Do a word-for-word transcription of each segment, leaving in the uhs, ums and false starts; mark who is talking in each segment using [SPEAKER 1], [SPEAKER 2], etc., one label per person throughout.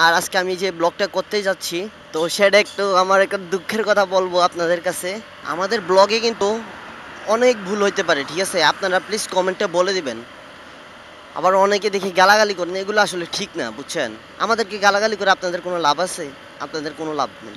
[SPEAKER 1] আর আজকে আমি যে ব্লগটা করতে যাচ্ছি তো সেটা একটু আমার একটা দুঃখের কথা বলবো আপনাদের কাছে। আমাদের ব্লগে কিন্তু অনেক ভুল হইতে পারে, ঠিক আছে? আপনারা প্লিজ কমেন্টে বলে দিবেন। আবার অনেকে দেখি গালাগালি করেন, এগুলো আসলে ঠিক না, বুঝছেন? আমাদেরকে গালাগালি করে আপনাদের কোনো লাভ আছে? আপনাদের কোনো লাভ নেই।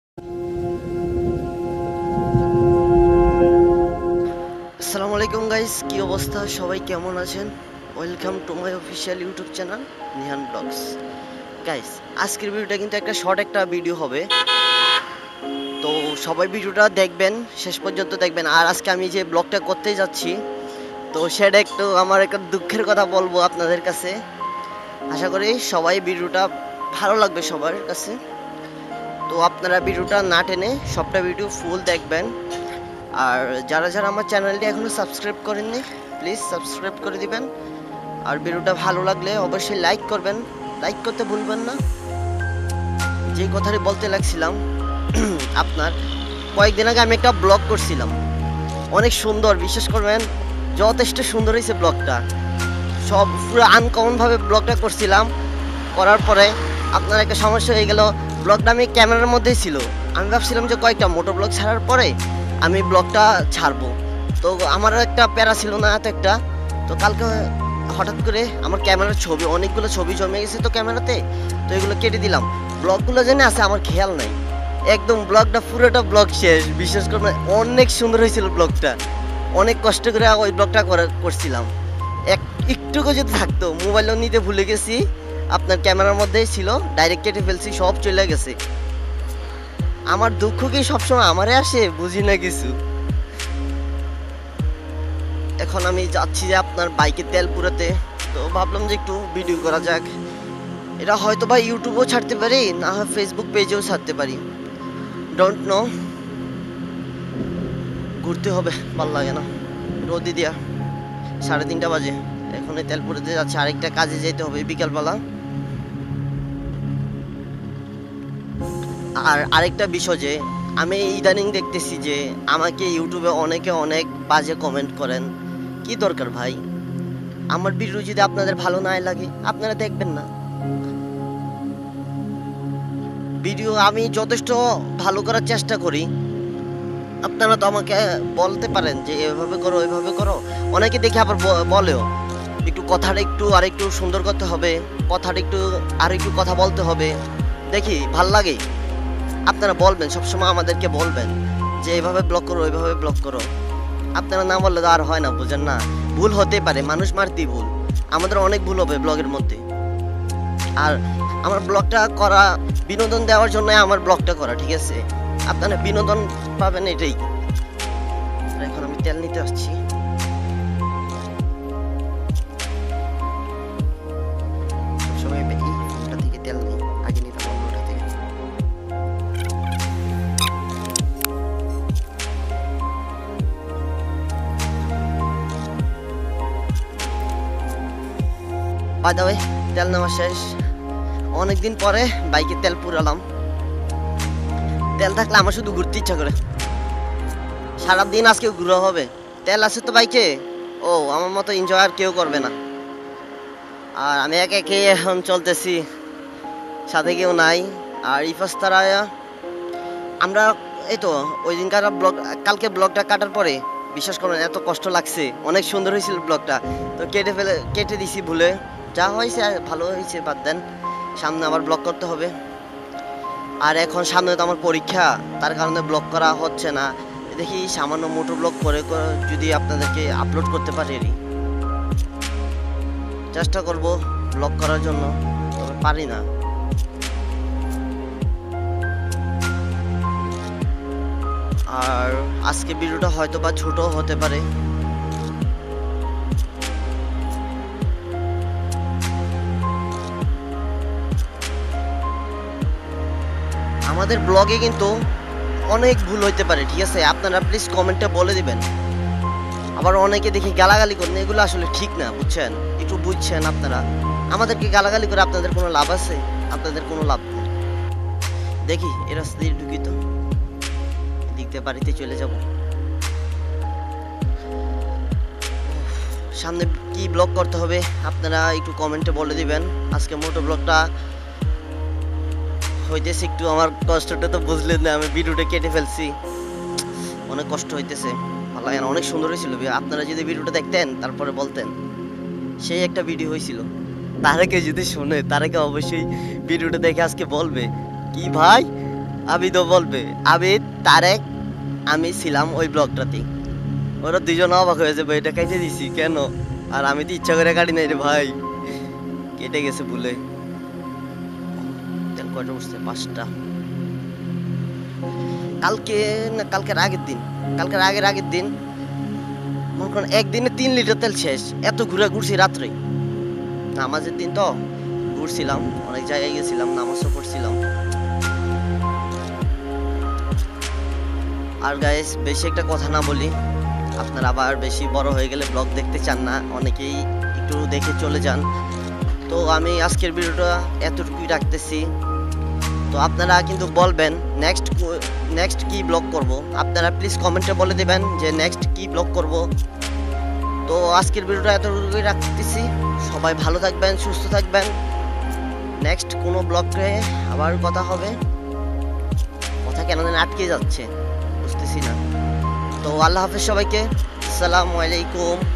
[SPEAKER 1] আসসালামু আলাইকুম গাইস, কি অবস্থা? সবাই কেমন আছেন? Welcome to my official YouTube channel Nihan blogs. Guys, আজকের ভিডিওটা কিন্তু একটা শর্ট একটা ভিডিও হবে, তো সবাই ভিডিওটা দেখবেন, শেষ পর্যন্ত দেখবেন। আর আজকে আমি যে ব্লগটা করতে যাচ্ছি তো সেটা একটু আমার একটা দুঃখের কথা বলবো আপনাদের কাছে। আশা করি সবাই ভিডিওটা ভালো লাগবে সবার কাছে। তো আপনারা ভিডিওটা না টেনে সবটা ভিডিও ফুল দেখবেন। আর যারা যারা আমার চ্যানেলটি এখনো সাবস্ক্রাইব করেননি প্লিজ সাবস্ক্রাইব করে দিবেন। আর ভিডিওটা ভালো লাগলে অবশ্যই লাইক করবেন, লাইক করতে ভুলবেন না। যে কথাটি বলতে লাগছিলাম, আপনার কয়েকদিন আগে আমি একটা ব্লগ করছিলাম, অনেক সুন্দর, বিশ্বাস করবেন যথেষ্ট সুন্দর হয়েছে ব্লগটা। সব পুরো আনকমনভাবে ব্লগটা করছিলাম। করার পরে আপনার একটা সমস্যা হয়ে গেল, ব্লগটা আমি ক্যামেরার মধ্যেই ছিল। আমি ভাবছিলাম যে কয়েকটা মোটো ব্লগ ছাড়ার পরে আমি ব্লগটা ছাড়বো, তো আমারও একটা প্যারা ছিল না এত একটা। তো কালকে হঠাৎ করে আমার ক্যামেরার ছবি, অনেকগুলো ছবি জমে গেছে তো ক্যামেরাতে, তো এগুলো কেটে দিলাম। ব্লগগুলো জেনে আছে আমার খেয়াল নাই, একদম ব্লগটা পুরোটা ব্লগ শেষ। বিশেষ করে অনেক সুন্দর হয়েছিল ব্লগটা, অনেক কষ্ট করে ওই ব্লগটা করছিলাম। এক একটুকু যদি থাকতো, মোবাইলও নিতে ভুলে গেছি, আপনার ক্যামেরার মধ্যেই ছিল, ডাইরেক্ট কেটে ফেলছি, সব চলে গেছে। আমার দুঃখ কি সবসময় আমারে আসে, বুঝি না কিছু। এখন আমি যাচ্ছি যে আপনার বাইকে তেল পুরাতে, তো ভাবলাম যে একটু ভিডিও করা যাক। এটা হয়তো বা ইউটিউবেও ছাড়তে পারি, না হয় ফেসবুক পেজেও ছাড়তে পারি, ডোন্ট নো। ঘুরতে হবে, ভালো লাগে না, রোদি দিয়া। সাড়ে তিনটা বাজে, এখন তেল পুরাতে যাচ্ছে, আরেকটা কাজে যেতে হবে বিকালবেলা। আর আরেকটা বিষয় যে আমি ইদানিং দেখতেছি যে আমাকে ইউটিউবে অনেকে অনেক বাজে কমেন্ট করেন। কি দরকার ভাই? আমার ভিডিও যদি আপনাদের ভালো না লাগে আপনারা দেখবেন না। ভিডিও আমি যথেষ্ট ভালো করার চেষ্টা করি, আপনারা তো আমাকে বলতে পারেন যে এভাবে করো এভাবে করো। অনেকে দেখে আবার বলেও একটু কথাটা একটু আর একটু সুন্দর করতে হবে, কথাটা একটু আর একটু কথা বলতে হবে। দেখি ভাল লাগে, আপনারা বলবেন, সবসময় আমাদেরকে বলবেন যে এইভাবে ব্লগ করো ওইভাবে ব্লগ করো। আপনারা না বললে তো আর হয় না, বুঝেন না? ভুল হতে পারে, মানুষ মারতেই ভুল, আমাদের অনেক ভুল হবে ব্লগের মধ্যে। আর আমার ব্লগটা করা বিনোদন দেওয়ার জন্য আমার ব্লগটা করা, ঠিক আছে? আপনারা বিনোদন পাবেন এটাই। এখন আমি তেল নিতে আসছি। সবসময় এই ফোনটা থেকে তেল নিই, আগে নিতাম অন্যটা থেকে। বাই দ্য ওয়ে, তেল নেওয়া শেষ। অনেকদিন পরে বাইকে তেল পুরালাম। তেল থাকলে আমার শুধু ঘুরতে ইচ্ছা করে, সারাদিন আজকে ঘুরা হবে। তেল আছে তো বাইকে, ও আমার মতো এনজয় আর কেউ করবে না। আর আমি একে একে এখন চলতেছি, সাথে কেউ নাই। আর ইফাস্তারা আমরা এই তো ওই দিনকার ব্লগ, কালকে ব্লগটা কাটার পরে বিশ্বাস করবেন এত কষ্ট লাগছে। অনেক সুন্দর হয়েছিল ব্লগটা, তো কেটে ফেলে কেটে দিছি ভুলে। যা হয়েছে ভালো হয়েছে, বাদ দেন, সামনে আবার ব্লগ করতে হবে। আর এখন সামনে তো আমার পরীক্ষা, তার কারণে ব্লগ করা হচ্ছে না। দেখি সামান্য মোটো ব্লগ করে যদি আপনাদেরকে আপলোড করতে পারি, চেষ্টা করব ব্লগ করার জন্য, তবে পারি না। আর আজকে ভিডিওটা হয়তো বা ছোট হতে পারে। আমাদের ব্লগে কিন্তু অনেক ভুল হইতে পারে, ঠিক আছে? আপনারা প্লিজ কমেন্টে বলে দিবেন। আবার অনেকে দেখি গালাগালি করেন, এগুলো আসলে ঠিক না, বুঝছেন? একটু বুঝছেন আপনারা। আমাদেরকে গালাগালি করে আপনাদের কোনো লাভ আছে? আপনাদের কোনো লাভ নেই। দেখি এ রাস্তা দিয়ে ঢুকি, তো দিক দিয়ে বাড়িতে চলে যাব। সামনে কি ব্লগ করতে হবে আপনারা একটু কমেন্টে বলে দিবেন। আজকে মোটো ব্লগটা হইতেছে একটু, আমার কষ্টটা তো বুঝলেন না, আমি ভিডিওটা কেটে ফেলছি, অনেক কষ্ট হইতেছে। ভালো লাগে না, অনেক সুন্দর হয়েছিল। আপনারা যদি ভিডিওটা দেখতেন তারপরে বলতেন সেই একটা ভিডিও হয়েছিল। তারেকে যদি শুনে, তারেকে অবশ্যই ভিডিওটা দেখে আজকে বলবে কি ভাই, আমি তো বলবে আমি তারেক আমি ছিলাম ওই ব্লগটাতে। ওরা দুজন অবাক হয়ে যাবে, এটা কেটে দিছি কেন, আর আমি তো ইচ্ছা করে কাটি নাই রে ভাই, কেটে গেছে ভুলে। তেল কয়টা উঠছে? পাঁচটা। কালকে না কালকের আগের দিন, কালকের আগের আগের দিন মনে করেন একদিনে তিন লিটার তেল শেষ। এত ঘুরে ঘুরছি রাত্রে, নামাজের দিন তো ঘুরছিলাম, অনেক জায়গায় গেছিলাম, নামাজও পড়ছিলাম। আর গাইস বেশি একটা কথা না বলি, আপনারা আবার বেশি বড় হয়ে গেলে ব্লগ দেখতে চান না, অনেকেই একটু দেখে চলে যান। তো আমি আজকের ভিডিওটা এতটুকুই রাখতেছি। তো আপনারা কিন্তু বলবেন নেক্সট নেক্সট কি ব্লগ করব, আপনারা প্লিজ কমেন্টে বলে দেবেন যে নেক্সট কি ব্লগ করব। তো আজকের ভিডিওটা এতটুকুই রাখতেছি। সবাই ভালো থাকবেন, সুস্থ থাকবেন। নেক্সট কোনো ব্লগে আবার কথা হবে। কথা কেন যেন আটকে যাচ্ছে, বুঝতেছি না। তো আল্লাহ হাফেজ সবাইকে, আসসালামু আলাইকুম।